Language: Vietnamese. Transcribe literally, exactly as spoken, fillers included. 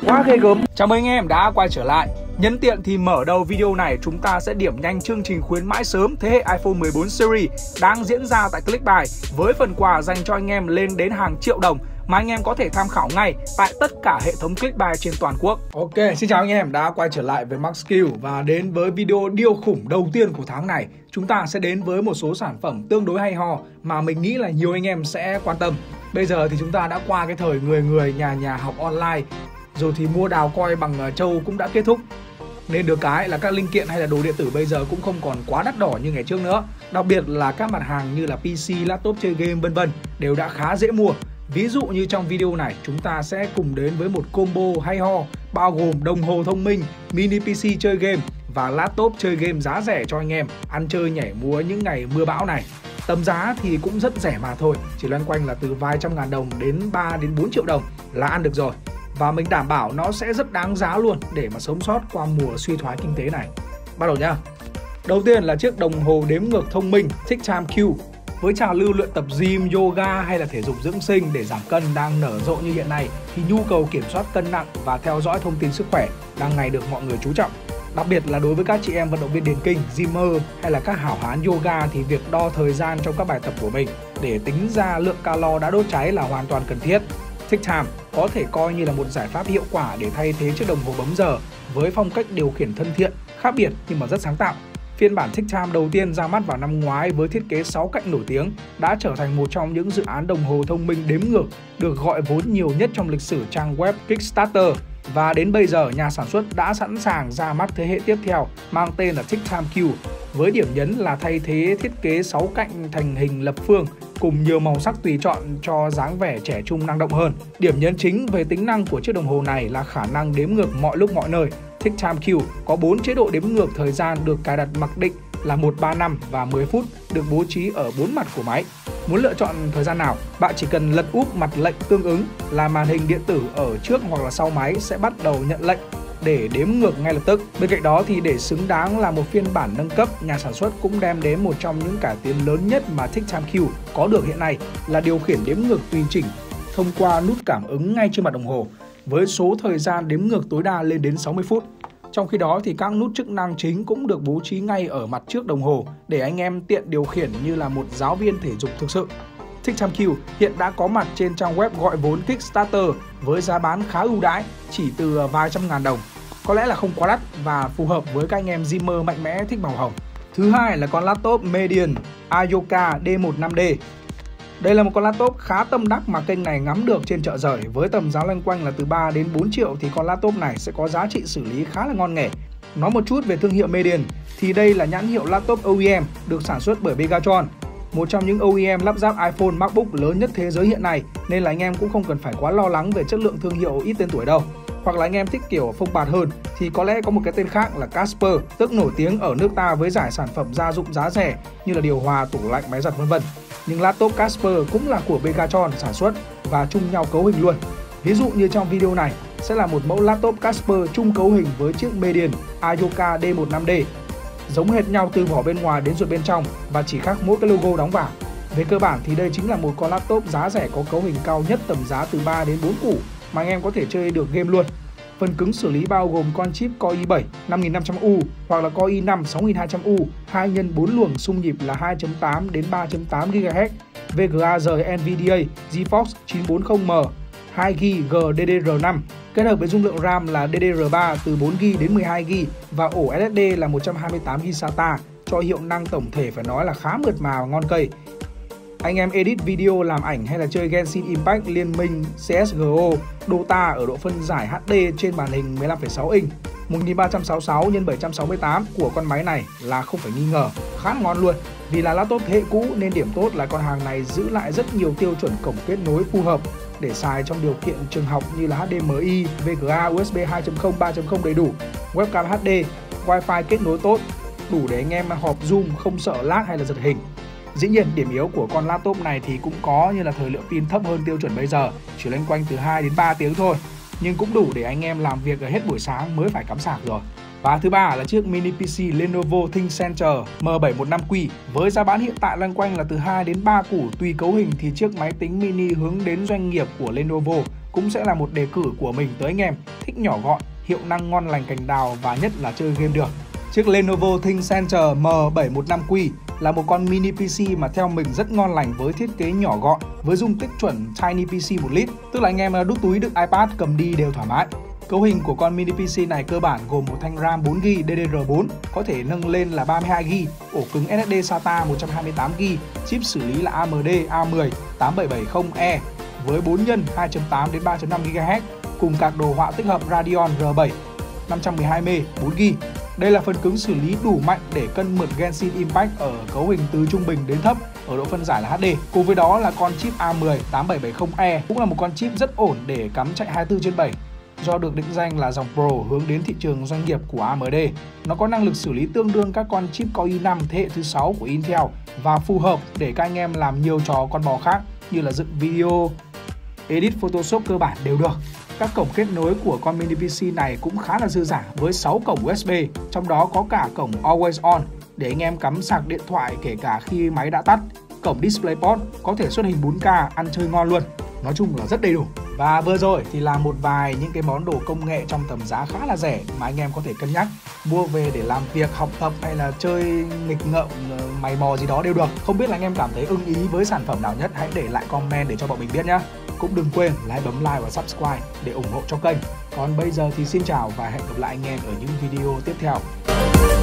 Quá ghê gớm. Chào mừng anh em đã quay trở lại. Nhân tiện thì mở đầu video này chúng ta sẽ điểm nhanh chương trình khuyến mãi sớm thế hệ iPhone mười bốn series đang diễn ra tại Clickbuy với phần quà dành cho anh em lên đến hàng triệu đồng mà anh em có thể tham khảo ngay tại tất cả hệ thống Clickbuy trên toàn quốc. Ok, xin chào anh em đã quay trở lại với Max Skill và đến với video điêu khủng đầu tiên của tháng này. Chúng ta sẽ đến với một số sản phẩm tương đối hay ho mà mình nghĩ là nhiều anh em sẽ quan tâm. Bây giờ thì chúng ta đã qua cái thời người người nhà nhà học online, rồi thì mua đào coi bằng trâu cũng đã kết thúc. Nên được cái là các linh kiện hay là đồ điện tử bây giờ cũng không còn quá đắt đỏ như ngày trước nữa. Đặc biệt là các mặt hàng như là pê xê, laptop chơi game vân vân đều đã khá dễ mua. Ví dụ như trong video này chúng ta sẽ cùng đến với một combo hay ho bao gồm đồng hồ thông minh, mini pê xê chơi game và laptop chơi game giá rẻ cho anh em ăn chơi nhảy múa những ngày mưa bão này. Tầm giá thì cũng rất rẻ mà thôi, chỉ loanh quanh là từ vài trăm ngàn đồng đến ba đến bốn triệu đồng là ăn được rồi. Và mình đảm bảo nó sẽ rất đáng giá luôn để mà sống sót qua mùa suy thoái kinh tế này. Bắt đầu nhá. Đầu tiên là chiếc đồng hồ đếm ngược thông minh TickTimeQ. Với trào lưu luyện tập gym, yoga hay là thể dục dưỡng sinh để giảm cân đang nở rộ như hiện nay thì nhu cầu kiểm soát cân nặng và theo dõi thông tin sức khỏe đang ngày được mọi người chú trọng. Đặc biệt là đối với các chị em vận động viên điền kinh, gymer hay là các hảo hán yoga thì việc đo thời gian trong các bài tập của mình để tính ra lượng calo đã đốt cháy là hoàn toàn cần thiết. TickTime có thể coi như là một giải pháp hiệu quả để thay thế chiếc đồng hồ bấm giờ với phong cách điều khiển thân thiện, khác biệt nhưng mà rất sáng tạo. Phiên bản TickTime đầu tiên ra mắt vào năm ngoái với thiết kế sáu cạnh nổi tiếng đã trở thành một trong những dự án đồng hồ thông minh đếm ngược được gọi vốn nhiều nhất trong lịch sử trang web Kickstarter. Và đến bây giờ, nhà sản xuất đã sẵn sàng ra mắt thế hệ tiếp theo mang tên là TickTimeQ với điểm nhấn là thay thế thiết kế sáu cạnh thành hình lập phương cùng nhiều màu sắc tùy chọn cho dáng vẻ trẻ trung năng động hơn. Điểm nhấn chính về tính năng của chiếc đồng hồ này là khả năng đếm ngược mọi lúc mọi nơi. TickTimeQ có bốn chế độ đếm ngược thời gian được cài đặt mặc định là một, ba, năm và mười phút được bố trí ở bốn mặt của máy. Muốn lựa chọn thời gian nào, bạn chỉ cần lật úp mặt lệnh tương ứng là màn hình điện tử ở trước hoặc là sau máy sẽ bắt đầu nhận lệnh để đếm ngược ngay lập tức. Bên cạnh đó thì để xứng đáng là một phiên bản nâng cấp, nhà sản xuất cũng đem đến một trong những cải tiến lớn nhất mà TickTimeQ có được hiện nay là điều khiển đếm ngược tùy chỉnh thông qua nút cảm ứng ngay trên mặt đồng hồ với số thời gian đếm ngược tối đa lên đến sáu mươi phút. Trong khi đó thì các nút chức năng chính cũng được bố trí ngay ở mặt trước đồng hồ để anh em tiện điều khiển như là một giáo viên thể dục thực sự. TickTimeQ hiện đã có mặt trên trang web gọi vốn Kickstarter với giá bán khá ưu đãi, chỉ từ vài trăm ngàn đồng. Có lẽ là không quá đắt và phù hợp với các anh em gymer mạnh mẽ thích màu hồng. Thứ hai là con laptop Median Ayoka D mười lăm D. Đây là một con laptop khá tâm đắc mà kênh này ngắm được trên chợ rời. Với tầm giá loanh quanh là từ ba đến bốn triệu thì con laptop này sẽ có giá trị xử lý khá là ngon nghẻ. Nói một chút về thương hiệu Median thì đây là nhãn hiệu laptop o e em được sản xuất bởi Megatron, một trong những o e em lắp ráp iPhone, MacBook lớn nhất thế giới hiện nay, nên là anh em cũng không cần phải quá lo lắng về chất lượng thương hiệu ít tên tuổi đâu. Hoặc là anh em thích kiểu phông bạt hơn thì có lẽ có một cái tên khác là Casper, tức nổi tiếng ở nước ta với giải sản phẩm gia dụng giá rẻ như là điều hòa, tủ lạnh, máy giặt vân vân. Nhưng laptop Casper cũng là của Megatron sản xuất và chung nhau cấu hình luôn. Ví dụ như trong video này sẽ là một mẫu laptop Casper chung cấu hình với chiếc Median Ayoka D mười lăm D. Giống hệt nhau từ vỏ bên ngoài đến ruột bên trong và chỉ khác mỗi cái logo đóng vào. Về cơ bản thì đây chính là một con laptop giá rẻ có cấu hình cao nhất tầm giá từ ba đến bốn củ mà anh em có thể chơi được game luôn. Phần cứng xử lý bao gồm con chip Core i bảy năm nghìn năm trăm U hoặc là Core i năm sáu nghìn hai trăm U, hai nhân bốn luồng xung nhịp là hai chấm tám đến ba chấm tám gigahertz, vê giê a rời NVIDIA GeForce chín bốn không M, hai gi-ga-bai G D D R năm, kết hợp với dung lượng RAM là D D R ba từ bốn gi-ga-bai đến mười hai gi-ga-bai và ổ ét ét đê là một trăm hai mươi tám gi-ga-bai SATA, cho hiệu năng tổng thể phải nói là khá mượt mà và ngon cây. Anh em edit video, làm ảnh hay là chơi Genshin Impact, Liên Minh, xê ét giê o, Dota ở độ phân giải hát đê trên màn hình mười lăm phẩy sáu inch một nghìn ba trăm sáu mươi sáu nhân bảy trăm sáu mươi tám của con máy này là không phải nghi ngờ, khá ngon luôn. Vì là laptop thế hệ cũ nên điểm tốt là con hàng này giữ lại rất nhiều tiêu chuẩn cổng kết nối phù hợp để xài trong điều kiện trường học như là hát đê em i, vê giê a, u ét bê hai chấm không, ba chấm không đầy đủ, webcam hát đê, wifi kết nối tốt, đủ để anh em họp Zoom không sợ lag hay là giật hình. Dĩ nhiên điểm yếu của con laptop này thì cũng có như là thời lượng pin thấp hơn tiêu chuẩn bây giờ, chỉ loanh quanh từ hai đến ba tiếng thôi, nhưng cũng đủ để anh em làm việc ở hết buổi sáng mới phải cắm sạc rồi. Và thứ ba là chiếc mini pê xê Lenovo ThinkCentre M bảy một năm Q. Với giá bán hiện tại loanh quanh là từ hai đến ba củ tùy cấu hình thì chiếc máy tính mini hướng đến doanh nghiệp của Lenovo cũng sẽ là một đề cử của mình tới anh em thích nhỏ gọn, hiệu năng ngon lành cành đào và nhất là chơi game được. Chiếc Lenovo ThinkCentre M bảy một năm Q là một con mini pê xê mà theo mình rất ngon lành với thiết kế nhỏ gọn với dung tích chuẩn Tiny pê xê một lít, tức là anh em đút túi đựng iPad cầm đi đều thoải mái. Cấu hình của con mini pê xê này cơ bản gồm một thanh RAM bốn gi ga bai D D R bốn có thể nâng lên là ba mươi hai gi ga bai, ổ cứng ét ét đê SATA một trăm hai mươi tám gi ga bai, chip xử lý là A M D A mười tám bảy bảy không E với bốn nhân hai chấm tám đến ba chấm năm gigahertz cùng card đồ họa tích hợp Radeon R bảy năm trăm mười hai mê bốn gi ga bai. Đây là phần cứng xử lý đủ mạnh để cân mượn Genshin Impact ở cấu hình từ trung bình đến thấp ở độ phân giải là H D. Cùng với đó là con chip A mười tám bảy bảy không E cũng là một con chip rất ổn để cắm chạy hai mươi bốn trên bảy. Do được định danh là dòng Pro hướng đến thị trường doanh nghiệp của A M D, nó có năng lực xử lý tương đương các con chip Core i năm thế hệ thứ sáu của Intel và phù hợp để các anh em làm nhiều trò con bò khác như là dựng video, edit Photoshop cơ bản đều được. Các cổng kết nối của con mini pê xê này cũng khá là dư dả với sáu cổng U S B, trong đó có cả cổng Always On để anh em cắm sạc điện thoại kể cả khi máy đã tắt. Cổng DisplayPort có thể xuất hình bốn K ăn chơi ngon luôn. Nói chung là rất đầy đủ. Và vừa rồi thì là một vài những cái món đồ công nghệ trong tầm giá khá là rẻ mà anh em có thể cân nhắc mua về để làm việc, học tập hay là chơi nghịch ngợm, mày mò gì đó đều được. Không biết là anh em cảm thấy ưng ý với sản phẩm nào nhất, hãy để lại comment để cho bọn mình biết nhé. Cũng đừng quên là hãy bấm like và subscribe để ủng hộ cho kênh. Còn bây giờ thì xin chào và hẹn gặp lại anh em ở những video tiếp theo.